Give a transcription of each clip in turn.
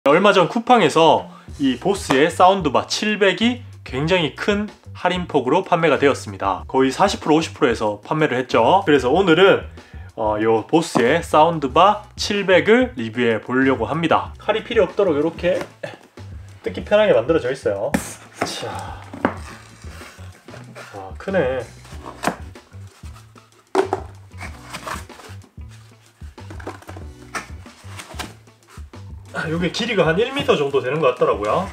얼마 전 쿠팡에서 이 보스의 사운드바 700이 굉장히 큰 할인폭으로 판매가 되었습니다. 거의 40% 50%에서 판매를 했죠. 그래서 오늘은 요 보스의 사운드바 700을 리뷰해 보려고 합니다. 칼이 필요 없도록 이렇게 뜯기 편하게 만들어져 있어요. 자, 와, 크네. 요게 길이가 한 1m 정도 되는 것 같더라고요.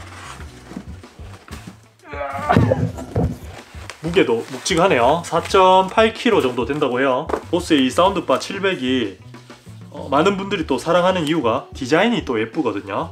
무게도 묵직하네요. 4.8kg 정도 된다고 해요. 보스의 이 사운드바 700이 많은 분들이 또 사랑하는 이유가 디자인이 또 예쁘거든요.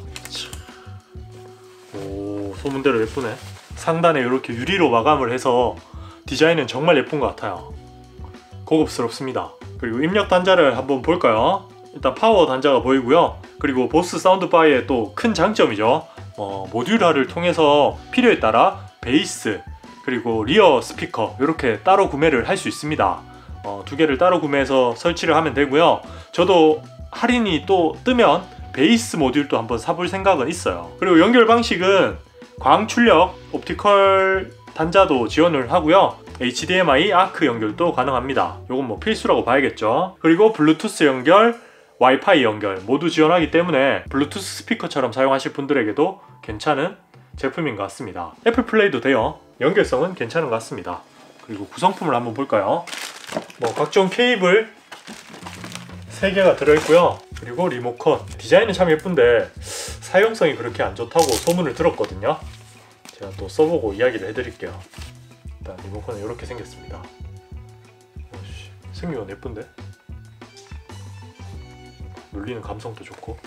오, 소문대로 예쁘네. 상단에 이렇게 유리로 마감을 해서 디자인은 정말 예쁜 것 같아요. 고급스럽습니다. 그리고 입력 단자를 한번 볼까요? 일단 파워 단자가 보이고요. 그리고 보스 사운드바의 또 큰 장점이죠. 모듈화를 통해서 필요에 따라 베이스 그리고 리어 스피커 이렇게 따로 구매를 할 수 있습니다. 두 개를 따로 구매해서 설치를 하면 되고요. 저도 할인이 또 뜨면 베이스 모듈도 한번 사볼 생각은 있어요. 그리고 연결 방식은 광출력 옵티컬 단자도 지원을 하고요. HDMI 아크 연결도 가능합니다. 이건 뭐 필수라고 봐야겠죠. 그리고 블루투스 연결, 와이파이 연결 모두 지원하기 때문에 블루투스 스피커처럼 사용하실 분들에게도 괜찮은 제품인 것 같습니다. 애플 플레이도 돼요. 연결성은 괜찮은 것 같습니다. 그리고 구성품을 한번 볼까요? 각종 케이블 3개가 들어있고요. 그리고 리모컨. 디자인은 참 예쁜데 사용성이 그렇게 안 좋다고 소문을 들었거든요. 제가 또 써보고 이야기를 해드릴게요. 일단 리모컨은 이렇게 생겼습니다. 생긴 건 예쁜데? 눌리는 감성도 좋고.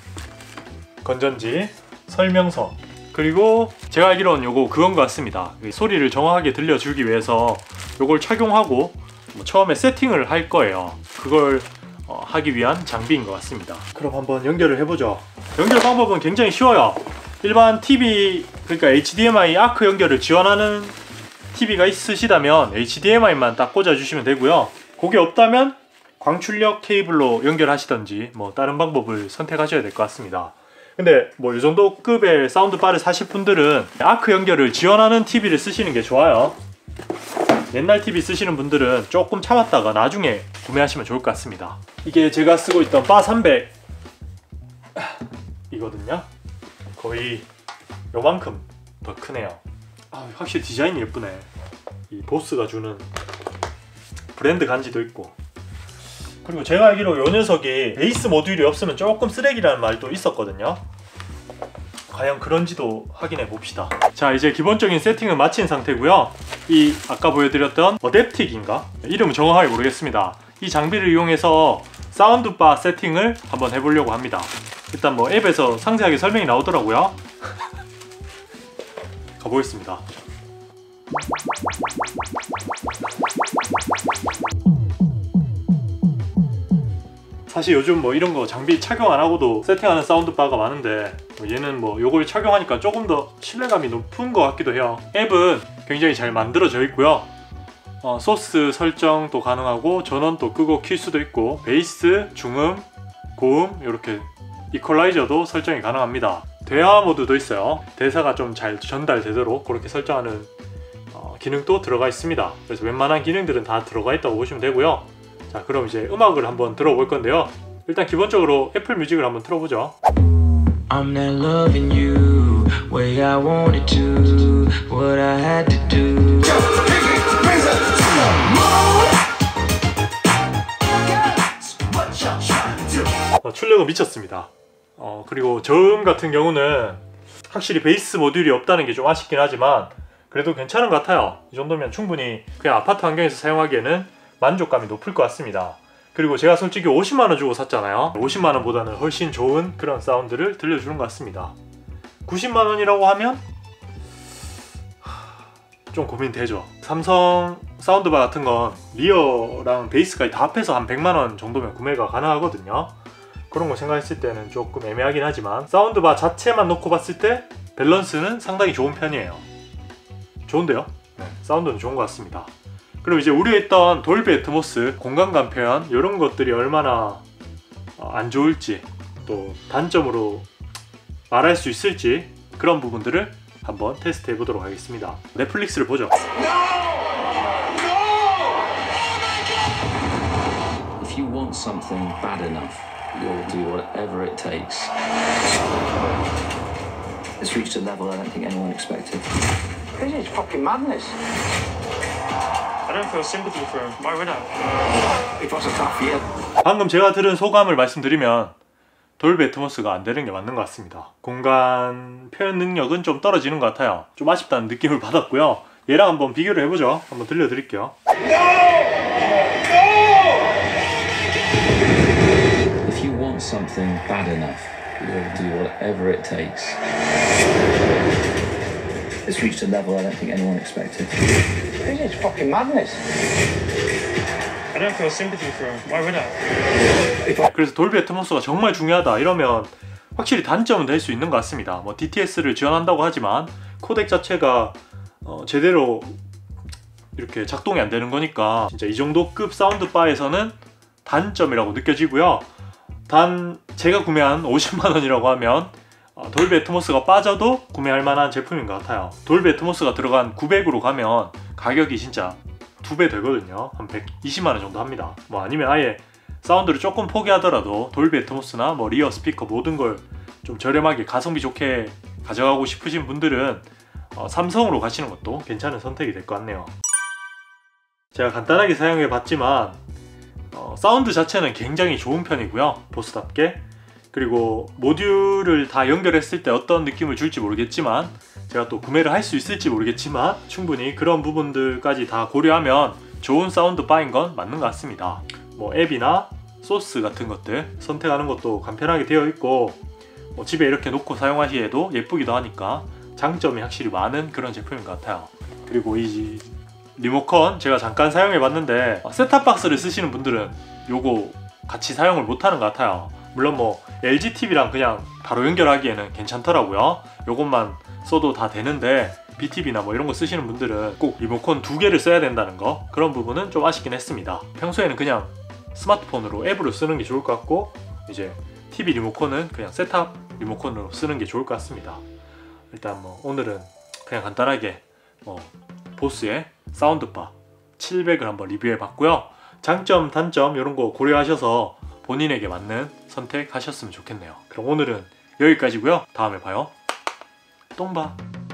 건전지, 설명서, 그리고 제가 알기로는 요거 그건 것 같습니다. 소리를 정확하게 들려주기 위해서 요걸 착용하고 처음에 세팅을 할 거예요. 그걸 하기 위한 장비인 것 같습니다. 그럼 한번 연결을 해보죠. 연결 방법은 굉장히 쉬워요. 일반 TV, 그러니까 HDMI 아크 연결을 지원하는 TV가 있으시다면 HDMI만 딱 꽂아주시면 되고요. 그게 없다면 광출력 케이블로 연결하시던지 다른 방법을 선택하셔야 될 것 같습니다. 근데 이 정도 급의 사운드바를 사실 분들은 아크 연결을 지원하는 TV를 쓰시는 게 좋아요. 옛날 TV 쓰시는 분들은 조금 참았다가 나중에 구매하시면 좋을 것 같습니다. 이게 제가 쓰고 있던 바 300 이거든요. 거의 요만큼 더 크네요. 확실히 디자인이 예쁘네. 이 보스가 주는 브랜드 간지도 있고. 그리고 제가 알기로 이 녀석이 베이스 모듈이 없으면 조금 쓰레기라는 말도 있었거든요. 과연 그런지도 확인해 봅시다. 자, 이제 기본적인 세팅은 마친 상태고요. 이 아까 보여드렸던 어댑틱인가? 이름은 정확하게 모르겠습니다. 이 장비를 이용해서 사운드바 세팅을 한번 해보려고 합니다. 일단 앱에서 상세하게 설명이 나오더라고요. 가보겠습니다. 사실 요즘 이런 거 장비 착용 안 하고도 세팅하는 사운드바가 많은데 얘는 요걸 착용하니까 조금 더 신뢰감이 높은 것 같기도 해요. 앱은 굉장히 잘 만들어져 있고요. 소스 설정도 가능하고 전원도 끄고 킬 수도 있고 베이스, 중음, 고음 이렇게 이퀄라이저도 설정이 가능합니다. 대화 모드도 있어요. 대사가 좀 잘 전달되도록 그렇게 설정하는 기능도 들어가 있습니다. 그래서 웬만한 기능들은 다 들어가 있다고 보시면 되고요. 자, 그럼 이제 음악을 한번 들어볼 건데요. 일단 기본적으로 애플 뮤직을 한번 틀어보죠. I'm not loving you way I wanted to, what I had to do. 출력은 미쳤습니다. 그리고 저음 같은 경우는 확실히 베이스 모듈이 없다는 게 좀 아쉽긴 하지만 그래도 괜찮은 것 같아요. 이 정도면 충분히 그냥 아파트 환경에서 사용하기에는 만족감이 높을 것 같습니다. 그리고 제가 솔직히 50만원 주고 샀잖아요. 50만원보다는 훨씬 좋은 그런 사운드를 들려주는 것 같습니다. 90만원이라고 하면 좀 고민되죠. 삼성 사운드바 같은 건 리어랑 베이스까지 다 합해서 한 100만원 정도면 구매가 가능하거든요. 그런 거 생각했을 때는 조금 애매하긴 하지만 사운드바 자체만 놓고 봤을 때 밸런스는 상당히 좋은 편이에요. 좋은데요? 네, 사운드는 좋은 것 같습니다. 그리고 이제 우려했던 돌비 애트모스, 공간감 표현 이런 것들이 얼마나 안 좋을지 또 단점으로 말할 수 있을지 그런 부분들을 한번 테스트 해보도록 하겠습니다. 넷플릭스를 보죠. If you want something bad enough, you'll do whatever it takes. It's reached a level I don't think anyone expected. This is fucking madness. I don't feel sympathy for him. Why would I? It was a tough year. 방금 제가 들은 소감을 말씀드리면 돌비 애트모스가 안 되는 게 맞는 것 같습니다. 공간 표현 능력은 좀 떨어지는 것 같아요. 좀 아쉽다는 느낌을 받았고요. 얘랑 한번 비교를 해보죠. 한번 들려드릴게요. If you want something bad enough, you'll do whatever it takes. It's reached a level I don't think anyone expected. This is fucking madness. I don't feel sympathy for him. Why would I? 그래서 돌비 애트모스가 정말 중요하다 이러면 확실히 단점은 될 수 있는 것 같습니다. 뭐 DTS를 지원한다고 하지만 코덱 자체가 제대로 이렇게 작동이 안 되는 거니까 진짜 이 정도 급 사운드 바에서는 단점이라고 느껴지고요. 단 제가 구매한 50만원이라고 하면 돌비 애트모스가 빠져도 구매할 만한 제품인 것 같아요. 돌비 애트모스가 들어간 900으로 가면 가격이 진짜 2배 되거든요. 한 120만원 정도 합니다. 뭐 아니면 아예 사운드를 조금 포기하더라도 돌비 애트모스나 뭐 리어 스피커 모든 걸 좀 저렴하게 가성비 좋게 가져가고 싶으신 분들은 삼성으로 가시는 것도 괜찮은 선택이 될 것 같네요. 제가 간단하게 사용해 봤지만 사운드 자체는 굉장히 좋은 편이고요. 보스답게. 그리고 모듈을 다 연결했을 때 어떤 느낌을 줄지 모르겠지만 제가 또 구매를 할 수 있을지 모르겠지만 충분히 그런 부분들까지 다 고려하면 좋은 사운드 바인 건 맞는 것 같습니다. 뭐 앱이나 소스 같은 것들 선택하는 것도 간편하게 되어 있고 뭐 집에 이렇게 놓고 사용하시기에도 예쁘기도 하니까 장점이 확실히 많은 그런 제품인 것 같아요. 그리고 이 리모컨 제가 잠깐 사용해 봤는데 셋탑박스를 쓰시는 분들은 요거 같이 사용을 못하는 것 같아요. 물론 뭐 LG TV랑 그냥 바로 연결하기에는 괜찮더라고요. 요것만 써도 다 되는데 BTV나 뭐 이런 거 쓰시는 분들은 꼭 리모컨 2개를 써야 된다는 거 그런 부분은 좀 아쉽긴 했습니다. 평소에는 그냥 스마트폰으로 앱으로 쓰는 게 좋을 것 같고 이제 TV 리모컨은 그냥 셋탑 리모컨으로 쓰는 게 좋을 것 같습니다. 일단 뭐 오늘은 그냥 간단하게 보스의 사운드바 700을 한번 리뷰해 봤고요. 장점, 단점 이런 거 고려하셔서 본인에게 맞는 선택하셨으면 좋겠네요. 그럼 오늘은 여기까지고요. 다음에 봐요. 똥바.